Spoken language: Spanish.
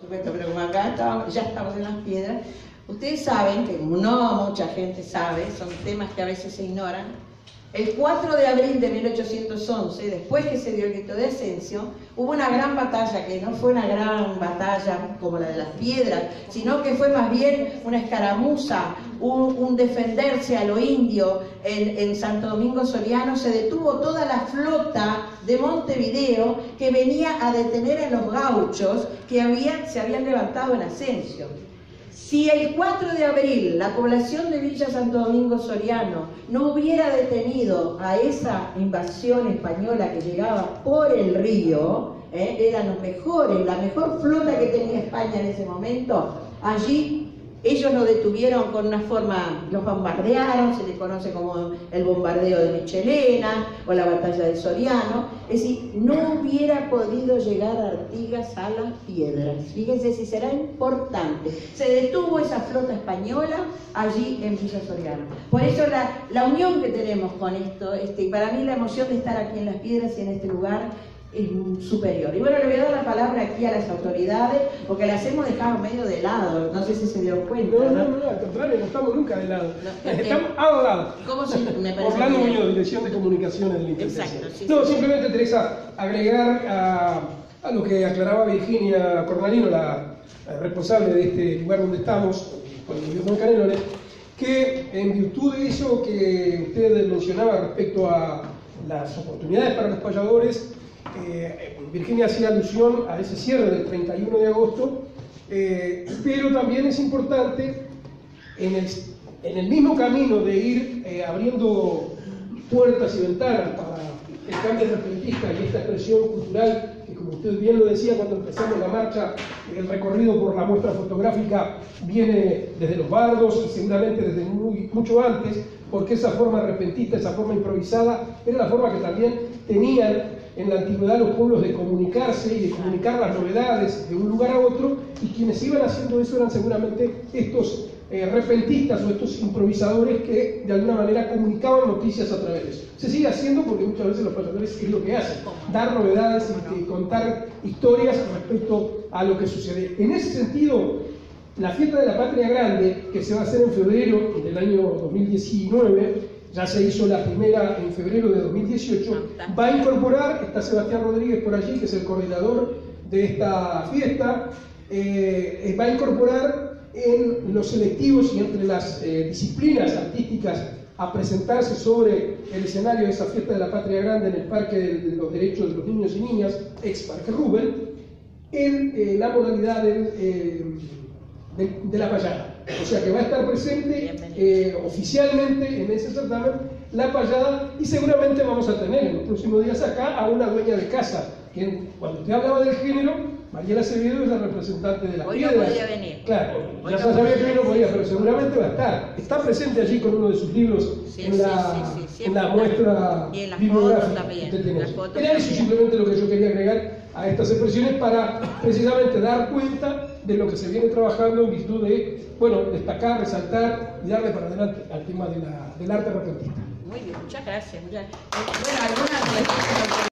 Pero como acá ya estamos en las piedras, ustedes saben, que no mucha gente sabe, son temas que a veces se ignoran. El 4 de abril de 1811, después que se dio el grito de Ascensión, hubo una gran batalla, que no fue una gran batalla como la de las piedras, sino que fue más bien una escaramuza, un defenderse a lo indio. En Santo Domingo Soriano se detuvo toda la flota de Montevideo que venía a detener a los gauchos que se habían levantado en Ascensión. Si el 4 de abril la población de Villa Santo Domingo Soriano no hubiera detenido a esa invasión española que llegaba por el río, eran los mejores, la mejor flota que tenía España en ese momento, allí ellos lo detuvieron con una forma, los bombardearon, se les conoce como el bombardeo de Michelena o la batalla de Soriano. Es decir, no hubiera podido llegar Artigas a las piedras. Fíjense si será importante. Se detuvo esa flota española allí en Villa Soriano. Por eso la unión que tenemos con esto, y para mí la emoción de estar aquí en las piedras y en este lugar, es superior. Y bueno, le voy a dar la palabra aquí a las autoridades, porque las hemos dejado medio de lado, no sé si se dio cuenta. No, al contrario, no estamos nunca de lado. Estamos al lado. ¿Cómo se me parece? Orlando Muñoz, Dirección de Comunicaciones del Intendencia. Exacto, sí. No, simplemente, Teresa, agregar a lo que aclaraba Virginia Cornalino, la responsable de este lugar donde estamos, con el gobierno de Canelones, que en virtud de eso que usted mencionaba respecto a las oportunidades para los payadores, Virginia hacía alusión a ese cierre del 31 de agosto, pero también es importante en el mismo camino de ir abriendo puertas y ventanas para el cambio repentista y esta expresión cultural que, como usted bien lo decía cuando empezamos la marcha, el recorrido por la muestra fotográfica viene desde los bardos y seguramente desde mucho antes, porque esa forma repentista, esa forma improvisada, era la forma que también tenían en la antigüedad los pueblos de comunicarse y de comunicar las novedades de un lugar a otro, y quienes iban haciendo eso eran seguramente estos repentistas o estos improvisadores que de alguna manera comunicaban noticias a través de eso. Se sigue haciendo porque muchas veces los payadores es lo que hacen, dar novedades y contar historias respecto a lo que sucede. En ese sentido, la fiesta de la Patria Grande, que se va a hacer en febrero del año 2019, ya se hizo la primera en febrero de 2018, va a incorporar, está Sebastián Rodríguez por allí, que es el coordinador de esta fiesta, va a incorporar en los selectivos y entre las disciplinas artísticas a presentarse sobre el escenario de esa fiesta de la Patria Grande en el Parque de los Derechos de los Niños y Niñas, ex Parque Rubén, en la modalidad de la payada. O sea que va a estar presente oficialmente en ese certamen la payada, y seguramente vamos a tener en los próximos días acá a una dueña de casa, que cuando usted hablaba del género, Mariela Acevedo es la representante de las piedras. Hoy no podía venir. Claro, ya sabía que hoy no podía, pero seguramente va a estar. Está presente allí con uno de sus libros en la muestra bibliográfica que usted tiene. Era eso simplemente lo que yo quería agregar a estas expresiones para precisamente dar cuenta de lo que se viene trabajando en virtud de, bueno, destacar, resaltar y darle para adelante al tema del arte repentista. Muy bien, muchas gracias. Bueno, algunas